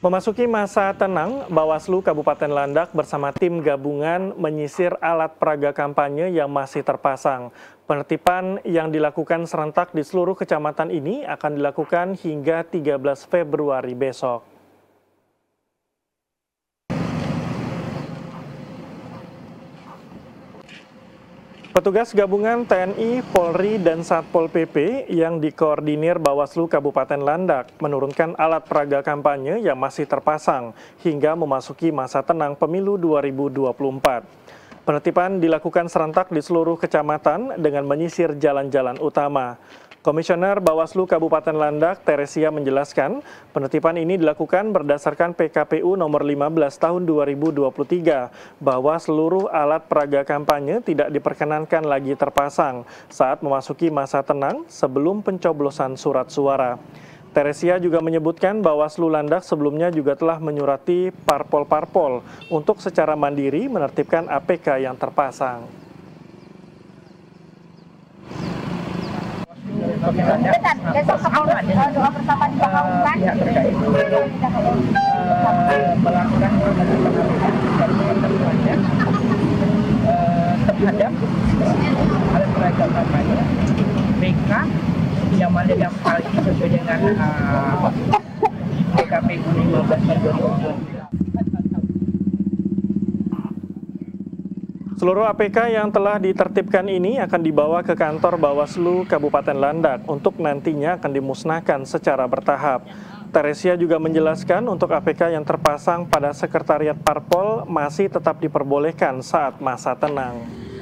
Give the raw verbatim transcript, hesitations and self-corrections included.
Memasuki masa tenang, Bawaslu Kabupaten Landak bersama tim gabungan menyisir alat peraga kampanye yang masih terpasang. Penertiban yang dilakukan serentak di seluruh kecamatan ini akan dilakukan hingga tiga belas Februari besok. Petugas gabungan T N I, Polri, dan Satpol P P yang dikoordinir Bawaslu Kabupaten Landak menurunkan alat peraga kampanye yang masih terpasang hingga memasuki masa tenang pemilu dua ribu dua puluh empat. Penertiban dilakukan serentak di seluruh kecamatan dengan menyisir jalan-jalan utama. Komisioner Bawaslu Kabupaten Landak, Teresia, menjelaskan penertiban ini dilakukan berdasarkan P K P U nomor lima belas tahun dua ribu dua puluh tiga bahwa seluruh alat peraga kampanye tidak diperkenankan lagi terpasang saat memasuki masa tenang sebelum pencoblosan surat suara. Teresia juga menyebutkan Bawaslu Landak sebelumnya juga telah menyurati parpol-parpol untuk secara mandiri menertibkan A P K yang terpasang. Benar, besok sama doa bersama dilakukan. Pihak terkait melakukan terhadap alat peraga kampanye P K yang mana yang hal ini sesuai dengan P K P U lima belas tahun dua ribu dua puluh tiga. Seluruh A P K yang telah ditertibkan ini akan dibawa ke kantor Bawaslu Kabupaten Landak untuk nantinya akan dimusnahkan secara bertahap. Teresia juga menjelaskan untuk A P K yang terpasang pada Sekretariat Parpol masih tetap diperbolehkan saat masa tenang.